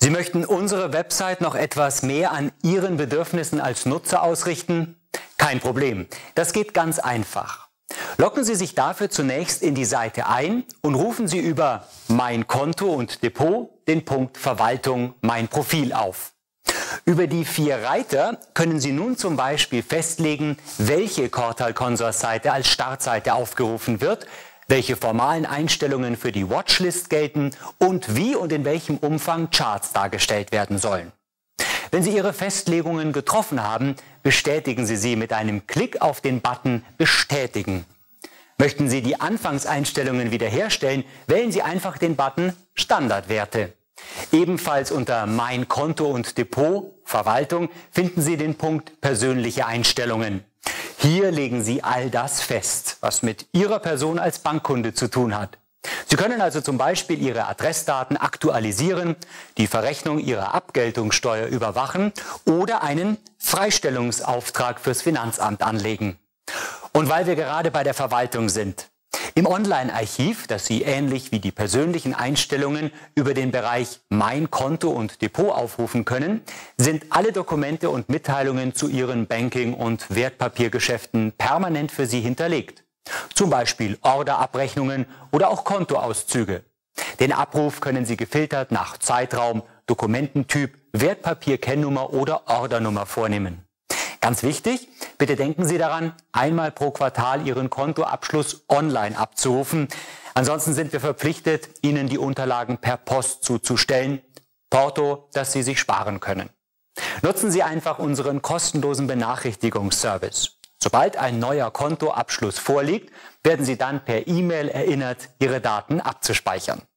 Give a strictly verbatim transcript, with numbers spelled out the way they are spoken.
Sie möchten unsere Website noch etwas mehr an Ihren Bedürfnissen als Nutzer ausrichten? Kein Problem, das geht ganz einfach. Loggen Sie sich dafür zunächst in die Seite ein und rufen Sie über Mein Konto und Depot den Punkt Verwaltung Mein Profil auf. Über die vier Reiter können Sie nun zum Beispiel festlegen, welche Cortal Consors Seite als Startseite aufgerufen wird, welche formalen Einstellungen für die Watchlist gelten und wie und in welchem Umfang Charts dargestellt werden sollen. Wenn Sie Ihre Festlegungen getroffen haben, bestätigen Sie sie mit einem Klick auf den Button Bestätigen. Möchten Sie die Anfangseinstellungen wiederherstellen, wählen Sie einfach den Button Standardwerte. Ebenfalls unter Mein Konto und Depot, Verwaltung, finden Sie den Punkt Persönliche Einstellungen. Hier legen Sie all das fest, was mit Ihrer Person als Bankkunde zu tun hat. Sie können also zum Beispiel Ihre Adressdaten aktualisieren, die Verrechnung Ihrer Abgeltungssteuer überwachen oder einen Freistellungsauftrag fürs Finanzamt anlegen. Und weil wir gerade bei der Verwaltung sind: Im Online-Archiv, das Sie ähnlich wie die persönlichen Einstellungen über den Bereich Mein Konto und Depot aufrufen können, sind alle Dokumente und Mitteilungen zu Ihren Banking- und Wertpapiergeschäften permanent für Sie hinterlegt. Zum Beispiel Orderabrechnungen oder auch Kontoauszüge. Den Abruf können Sie gefiltert nach Zeitraum, Dokumententyp, Wertpapierkennnummer oder Ordernummer vornehmen. Ganz wichtig, bitte denken Sie daran, einmal pro Quartal Ihren Kontoabschluss online abzurufen. Ansonsten sind wir verpflichtet, Ihnen die Unterlagen per Post zuzustellen. Porto, das Sie sich sparen können. Nutzen Sie einfach unseren kostenlosen Benachrichtigungsservice. Sobald ein neuer Kontoabschluss vorliegt, werden Sie dann per E-Mail erinnert, Ihre Daten abzuspeichern.